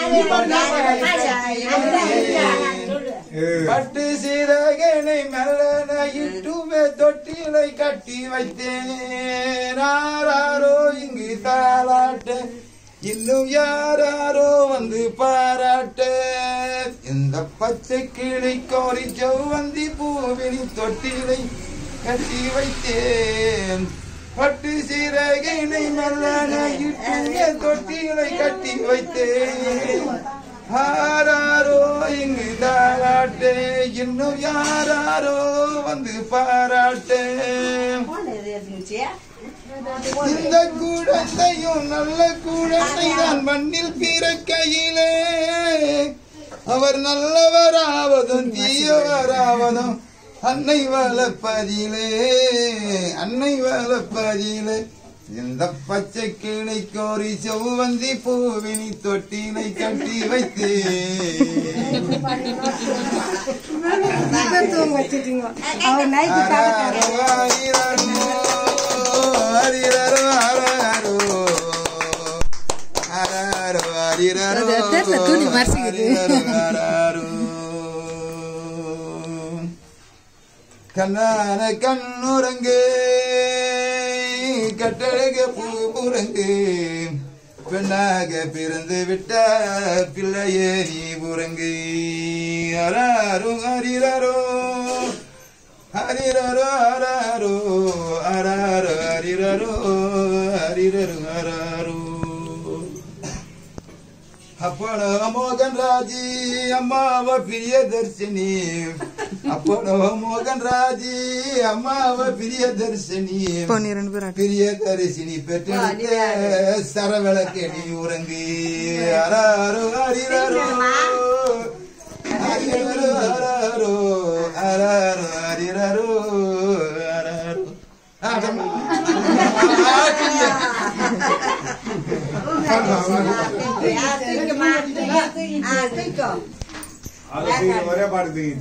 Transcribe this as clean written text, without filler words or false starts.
பட்டு சீரகனை மெல்லன இட்டுமே தொட்டிலை கட்டி வைத்தேன் ஆராரோ இங்கு தாளாட்ட இன்னும் யாராரோ வந்து பாராட்ட இந்த பச்சை கிளி கோரி செவ்வந்தி பூவினி தொட்டிலை கட்டி வைத்தேன் பட்டு சீரகனை மெல்லன இட்டுமே தொட்டிலை கட்டி வைத்தேன் ஆராரோ இங்கு தாராட்டே இன்னும் யாராரோ வந்து பாராட்டே இந்த குழந்தையும் நல்ல குழந்தை தான் மண்ணில் பிறக்கையிலே அவர் நல்லவராவதும் தீயவராவதும் அன்னை வளர்ப்பதிலே இந்த பச்சை கிளை கோரி செவ்வந்தி பூவினி தொட்டினை கட்டி கண்ணான கண்ணுரங்கு கட்டழக பூபுரங்கு பெண்ணாக பிறந்து விட்ட பிள்ளையே நீ புரங்கு அராரோ ஹரிரரோ ஹரிரரோ அராரோ அராரோ ஹரிரரோ ஹரிரரோ அராரோ அப்பனோ மோகன் ராஜி அம்மாவ பிரியதர்ஷினி அப்பனோ மோகன் ராஜி அம்மாவ பிரியதர்ஷினி பிரியதர்ஷினி பெற்றெடுத்த சரவிளக்கணி உறங்கு அராரோ ஹரிரரோ ஹரிரரோ அராரோ அராரோ ஹரிரரோ அராரோ ஒரே பாடுது